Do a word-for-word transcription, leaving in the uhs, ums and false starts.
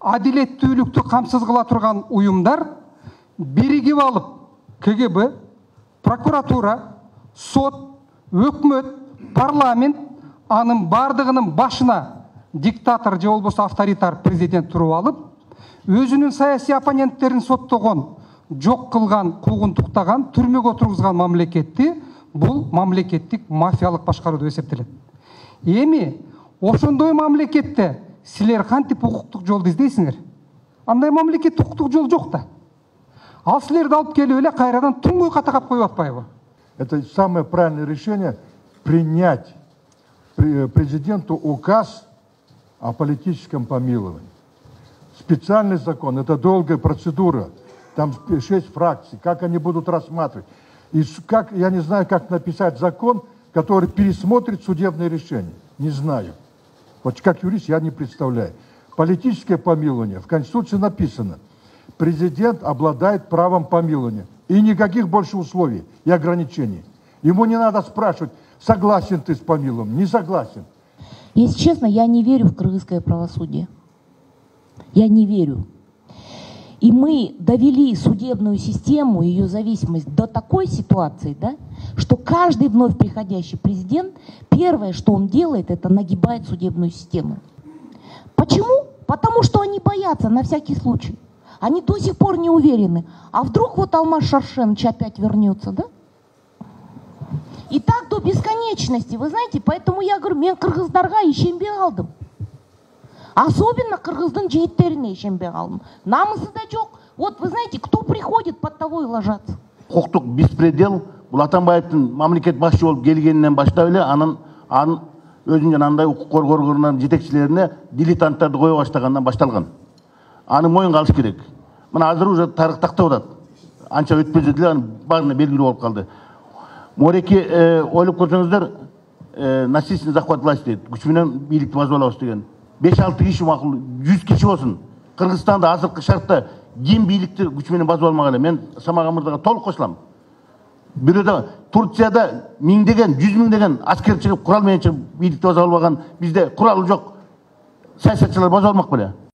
адилеттүүлүктү камсыз кыла турган уюмдар биригип алып ка гэ бэ, прокуратура, сот, өкмөт, парламент анын бардыгынын башына диктатор же болбосо авторитар президент туруп алып, өзүнүн саясий оппоненттерин соттогон, жок кылган, куугунтуктаган, түрмөгө отургузган мамлекетти бул мамлекеттик мафиялык башкаруу деп эсептелет. Эми ошондой мамлекетте силер кантип укуктук жолду издейсиңер? Андай мамлекеттик укуктук жол жок да. Ал силерди алып келип эле кайрадан туңгуй катакап коюп атпайбы? Это самое правильное решение — принять президенту указ о политическом помиловании. Специальный закон — это долгая процедура. Там шесть фракций. Как они будут рассматривать? И как, я не знаю, как написать закон, который пересмотрит судебное решение. Не знаю. Вот как юрист я не представляю. Политическое помилование. В Конституции написано: президент обладает правом помилования. И никаких больше условий и ограничений. Ему не надо спрашивать, согласен ты с помилованием, не согласен. Если честно, я не верю в кыргызское правосудие. Я не верю. И мы довели судебную систему, ее зависимость до такой ситуации, да, что каждый вновь приходящий президент, первое, что он делает, это нагибает судебную систему. Почему? Потому что они боятся на всякий случай. Они до сих пор не уверены. А вдруг вот Алмаз Шаршенович опять вернется, да? И так до бесконечности, вы знаете, поэтому я говорю, мен кыргыздарга ишенбей калдым. Особенно кыргыздын жигиттерине ишенбей калдым. Намысы да жок. Вот вы знаете, кто приходит, под того и ложатся. Укуктук беспредел бул Атамбаевдин мамлекет башчы болуп келгенинен баштап эле анын анын өзүнүн жанагындай укук коргоо органдарынын жетекчилерине дилетанттарды кое баштагандан башталган. Аны моюнга алыш керек. Мына азыр уже тарых тактап атат. Анча өтпөзү деле анын баарына белгилүү болуп калды. Мореки ойлоп көрсөңүздөр, насильственный захват власти дейт, күч менен бийликти базып алабыз деген. беш алты киши макул, жүз киши болсун. Кыргызстанда азыркы шартта ким бийликти күч менен базып алмак эле? Мен Самаган мырзага толук кошулам. Бирөөдө Турцияда миңдеген, жүз миңдеген аскер чыгып, курал менен чыгып бийликти базып албаган, бизде курал жок. Саясатчылар базып алмак беле?